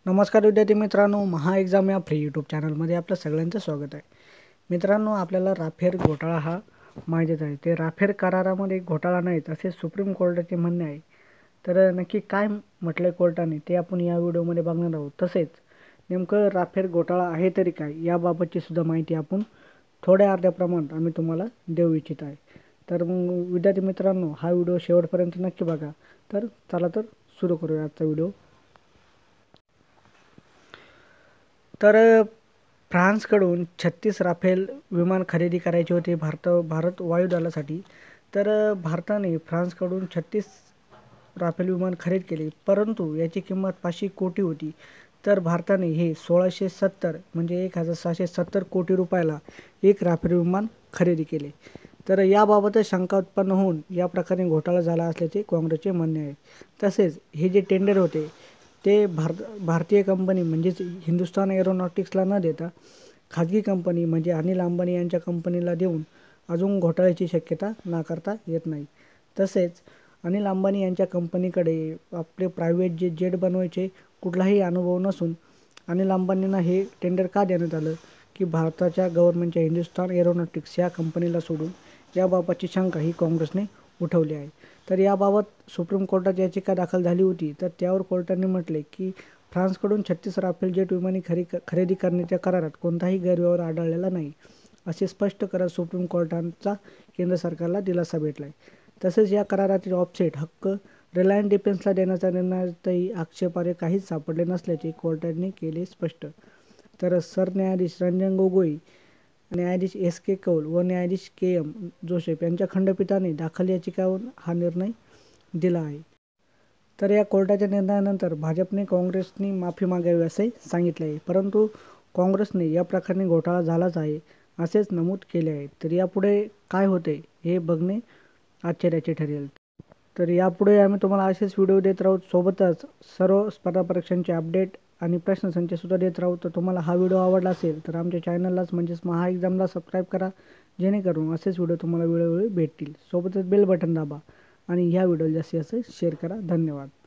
नमस्कार विद्यार्थी मित्रांनो, महा एक्झाम या फ्री यूट्यूब चॅनलमध्ये आपलं सगळ्यांचं स्वागत आहे. मित्रांनो, आपल्याला राफेल घोटाळा हा माहितीच आहे. ते राफेल करारामध्ये घोटाळा नाहीत असे सुप्रीम कोर्टाचे म्हणणे आहे. तर नक्की काय म्हटलंय कोर्टाने ते आपण या व्हिडिओमध्ये बघणार आहोत. तसेच नेमकं राफेल घोटाळा आहे तरी काय याबाबतची सुद्धा माहिती आपण थोड्या अर्ध्या प्रमाणात आम्ही तुम्हाला देऊ इच्छित आहे. तर मग विद्यार्थी मित्रांनो, हा व्हिडिओ शेवटपर्यंत नक्की बघा. तर चला तर सुरू करूया आजचा व्हिडिओ. तर फ्रान्सकडून 36 राफेल विमान खरेदी करायचे होते भारत वायुदलासाठी. तर भारताने फ्रान्सकडून 36 राफेल विमान खरेदी केले, परंतु याची किंमत 500 कोटी होती. तर भारताने हे 1670 म्हणजे 1670 कोटी रुपयाला एक राफेल विमान खरेदी केले. तर याबाबतच शंका उत्पन्न होऊन या प्रकारे घोटाळा झाला असल्याचे काँग्रेसचे म्हणणे आहे. तसेच हे जे टेंडर होते ते भारतीय कंपनी म्हणजेच हिंदुस्तान एरोनॉटिक्सला न देता खाजगी कंपनी म्हणजे अनिल अंबानी यांच्या कंपनीला देऊन अजून घोटाळ्याची शक्यता नाकारता येत नाही. तसेच अनिल अंबानी यांच्या कंपनीकडे आपले प्रायव्हेट जेट बनवायचे कुठलाही अनुभव नसून अनिल अंबानींना हे टेंडर का देण्यात आलं की भारताच्या गव्हर्नमेंटच्या हिंदुस्तान एरोनॉटिक्स या कंपनीला सोडून, याबाबतची शंका ही काँग्रेसने उठवली आहे. तर याबाबत सुप्रीम कोर्टात याचिका दाखल झाली होती. तर त्यावर कोर्टाने म्हटले की फ्रान्सकडून 36 राफेल जेट विमाने खरेदी करण्याच्या करारात कोणताही गैरव्यवहार आढळलेला नाही असे स्पष्ट करत सुप्रीम कोर्टाचा केंद्र सरकारला दिलासा भेटला आहे. तसेच या करारातील ऑफसेट हक्क रिलायन्स डिफेन्सला देण्याच्या निर्णयातही आक्षेपार्ह काहीच सापडले नसल्याचे कोर्टाने केले स्पष्ट. तर सरन्यायाधीश रंजन गोगोई, न्यायाधीश एस के कौल व न्यायाधीश के एम जोसेफ यांच्या खंडपीठाने दाखल याचिकावरून हा निर्णय दिला आहे. तर या कोर्टाच्या निर्णयानंतर भाजपने काँग्रेसने माफी मागावी असे सांगितले आहे, परंतु काँग्रेसने या प्रकरणी घोटाळा झालाच आहे असेच नमूद केले आहे. तर यापुढे काय होते हे बघणे आश्चर्याचे ठरेल. तर यापुढे आम्ही तुम्हाला असेच व्हिडिओ देत राहू, सोबतच सर्व स्पर्धा परीक्षांचे अपडेट आणि प्रश्नसंचसुद्धा देत राहू. तर तुम्हाला हा व्हिडिओ आवडला असेल तर आमच्या चॅनललाच म्हणजेच महा एक्झामला सबस्क्राईब करा, जेणेकरून असेच व्हिडिओ तुम्हाला वेळोवेळी भेटतील. सोबतच बेल बटन दाबा आणि ह्या व्हिडिओला जास्तीत जास्त शेअर करा. धन्यवाद.